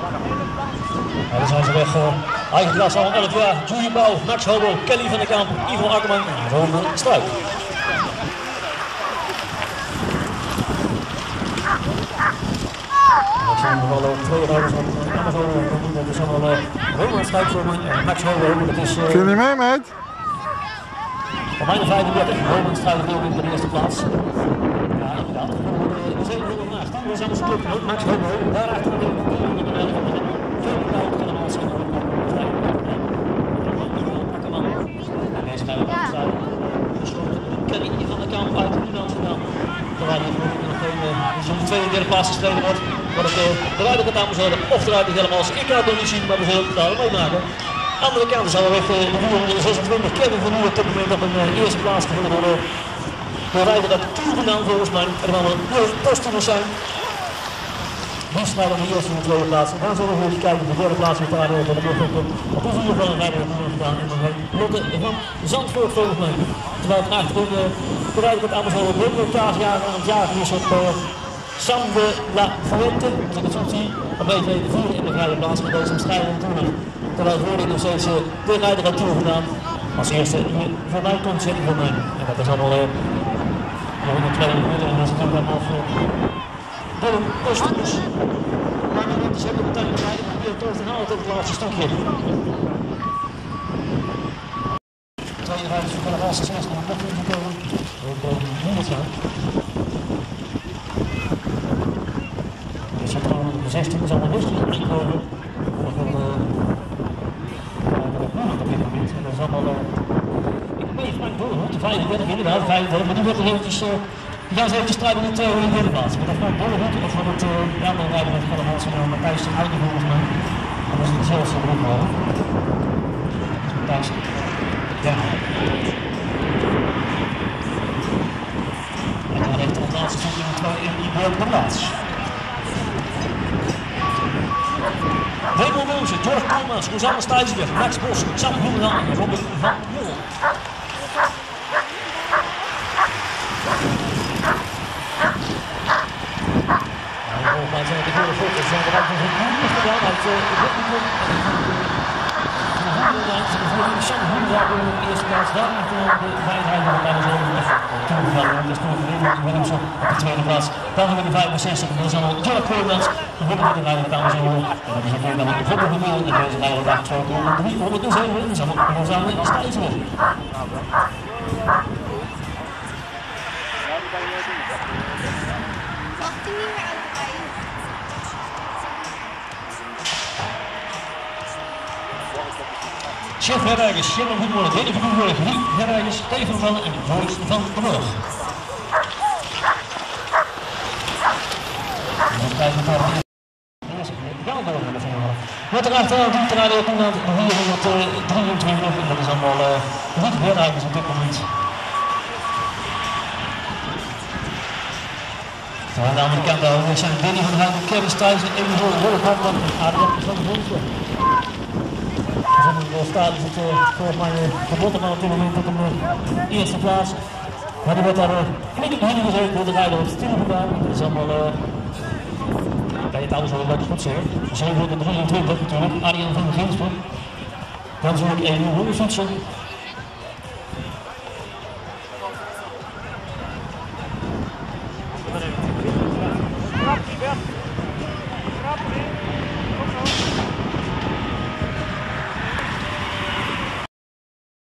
En dan zijn ze weg. Eigen klas al 11 jaar. Julie Bouw, Max Hobo, Kelly van der Kamp, Ivo Akkerman en Ronde Struik. Dat zijn er wel twee rijders van Amazon. Dat is allemaal Ronde Struik voor Max Hobo. Kun je niet mee, meid? Op mijn 35, Ronde Struik ook in de eerste plaats. Ja, inderdaad. De 700 naast. We zijn onze club, Max Hobo. Daarachter de Kelly van der Kamp uit Amsterdam. Terwijl er nog geen tweede en derde plaats gestreden wordt. Wordt het de rijder gaat dames worden of de rijder helemaal als ik kan het nog niet zien, maar we zullen het daar meemaken. Andere kant is alweer de 426 Kevin van Nieuwen op dit moment op een eerste plaats gevonden worden. De rijder dat toegedaan volgens mij. Er gaan wel heel posters zijn. Die snel op de eerste en de tweede plaats. En dan zullen we even kijken op de derde plaats met daar op de op de vier van de rijder hebben gedaan. En dan Lotte van Zandvoort volgens mij. Terwijl het achterin de rijder met Amazon op de kaasjager aan het jagen is op Sam de La Fuente. Als ik het zo zie, een beetje de vierde in de vrije plaats met deze strijdende toernooi. Terwijl voorin nog steeds de rijder had toegedaan. Als eerste hier voor mij komt zitten voor mij. En dat is allemaal nog een tweede minuten en dat is natuurlijk allemaal voor Willem Posters. Maar dan is ook meteen de rijder om weer terug te halen tot het laatste stukje. Tweede rijder van de laatste 16 om nog in te komen. Ook boven de 100 gaan. Dus het gewoon de 16 is allemaal rustig ingekomen. Dat is allemaal, ik weet Frank Bollehoed, de 35 inderdaad, 35, maar die wordt er eventjes, die gaan ze eventjes strijden in de derde plaats. Maar dat Frank Bollehoed, of van het andere rijden met Gelle Hansen en Matthijs ten Houten volgens mij. Dat is hetzelfde beroep hoor. Dat is Matthijs. Ja. En dan heeft de laatste stukje in die derde plaats. Raymond Wilmsen, George Koolmans, Rosanne Stijnsberg, Max Bos, Sam Groenendaal en Robin van Mol. Volgens mij zijn het de goede foto's. Zijn er ook nog een goede gedaan uit de Ruttenburg. Sam Groenendaal in de eerste plaats. Daarachter de vijfrijder van Amazon. Dat is toen Raymond Wilmsen op de tweede plaats. Dan hebben we de 65 en dat is allemaal George Koolmans. De rijder van Amazon. Dat is ook dan de Robin van Mol. En deze rijder daar 2,307. Dat is allemaal Rosanne Stijnsberg. Chef herrijders, Sherman Goedmoorlijk, René van Goedmoorlijk, Rie herrijders, Steven van en Joyce van de Burg. Wat erachter doet de rijder ook iemand 423 en dat is allemaal niet herrijders op dit moment. Terwijl aan de andere kant daar zijn Benny van Huizen, Kevin Stijs en Emil Holle en Adriaan van de Hondje. De staat is het volgens mij Verbotten op dit moment op een eerste plaats. Maar er wordt daar flink op de heen gezeten door de rijder op de titel gedaan. Dat is allemaal, kan je het alles wel lekker goed zeggen. 723 natuurlijk, Arjan van Ginsburg. Dan zoek ik Emil Holle fietsen.